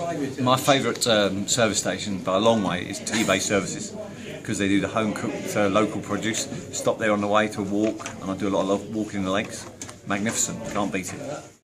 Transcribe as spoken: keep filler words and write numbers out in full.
My favourite um, service station by a long way is T-Bay Services, because they do the home cooked uh, local produce. Stop there on the way to a walk, and I do a lot of walking in the lakes. Magnificent, can't beat it.